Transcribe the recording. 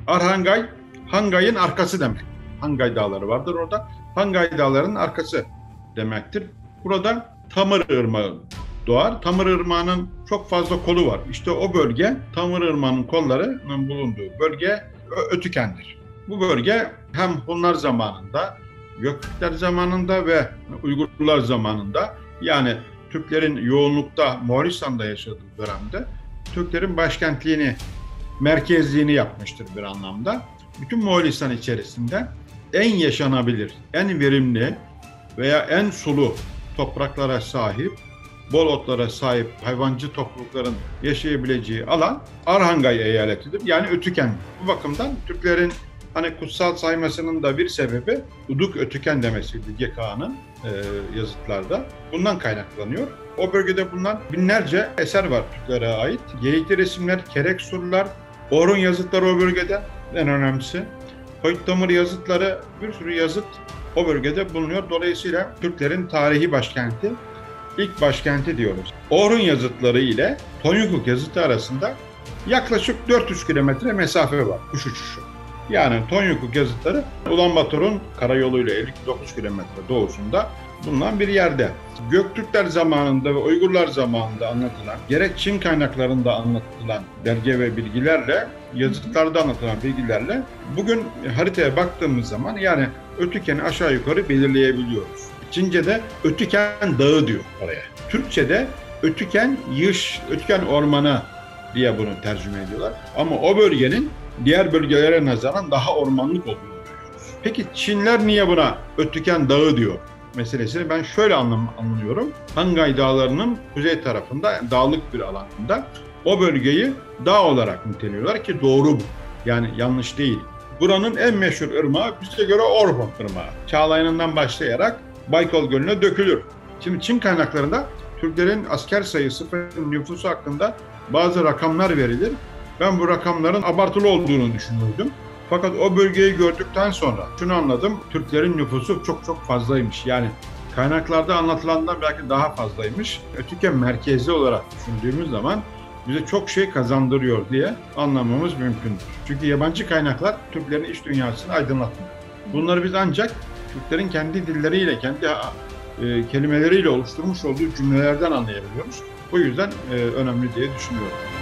Arhangay, Hangay'ın arkası demek. Hangay Dağları vardır orada. Hangay Dağları'nın arkası demektir. Burada Tamır Irmağı doğar. Tamır Irmağı'nın çok fazla kolu var. İşte o bölge Tamır Irmağı'nın kollarının bulunduğu bölge Ötüken'dir. Bu bölge hem Hunlar zamanında, Göktürkler zamanında ve Uygurlar zamanında, yani Türklerin yoğunlukta Moğolistan'da yaşadığı dönemde Türklerin başkentliğini, merkezliğini yapmıştır bir anlamda. Bütün Moğolistan içerisinde en yaşanabilir, en verimli veya en sulu topraklara sahip, bol otlara sahip hayvancı toplulukların yaşayabileceği alan Arhangay eyaletidir. Yani Ötüken. Bu bakımdan Türklerin hani kutsal saymasının da bir sebebi Uduk Ötüken demesiydi Geka'nın yazıtlarda. Bundan kaynaklanıyor. O bölgede bulunan binlerce eser var Türklere ait. Geyikli resimler, kerek surlar, Orhun yazıtları o bölgede en önemlisi. Hoytdamır yazıtları, bir sürü yazıt o bölgede bulunuyor. Dolayısıyla Türklerin tarihi başkenti, ilk başkenti diyoruz. Orhun yazıtları ile Tonyukuk yazıtı arasında yaklaşık 400 kilometre mesafe var, kuş uçuşu. Yani Tonyukuk yazıtları Ulanbator'un karayoluyla 59 kilometre doğusunda bulunan bir yerde. Göktürkler zamanında ve Uygurlar zamanında anlatılan, gerek Çin kaynaklarında anlatılan belge ve bilgilerle, yazıtlarda anlatılan bilgilerle bugün haritaya baktığımız zaman yani Ötüken'i aşağı yukarı belirleyebiliyoruz. Çince'de Ötüken Dağı diyor oraya. Türkçe'de Ötüken Yış, Ötüken Ormanı diye bunu tercüme ediyorlar. Ama o bölgenin diğer bölgelere nazaran daha ormanlık olduğunu görüyoruz. Peki Çinler niye buna Ötüken Dağı diyor meselesini ben şöyle anlıyorum. Hangay Dağları'nın kuzey tarafında dağlık bir alanda o bölgeyi dağ olarak niteliyorlar ki doğru bu. Yani yanlış değil. Buranın en meşhur ırmağı bize göre Orhun Irmağı. Çağlayan'ından başlayarak Baykal Gölü'ne dökülür. Şimdi Çin kaynaklarında Türklerin asker sayısı ve nüfusu hakkında bazı rakamlar verilir. Ben bu rakamların abartılı olduğunu düşünürdüm. Fakat o bölgeyi gördükten sonra şunu anladım. Türklerin nüfusu çok çok fazlaymış. Yani kaynaklarda anlatılandan belki daha fazlaymış. Ötüken merkezi olarak düşündüğümüz zaman bize çok şey kazandırıyor diye anlamamız mümkündür. Çünkü yabancı kaynaklar Türklerin iç dünyasını aydınlatmıyor. Bunları biz ancak Türklerin kendi dilleriyle, kendi kelimeleriyle oluşturmuş olduğu cümlelerden anlayabiliyoruz. O yüzden önemli diye düşünüyorum.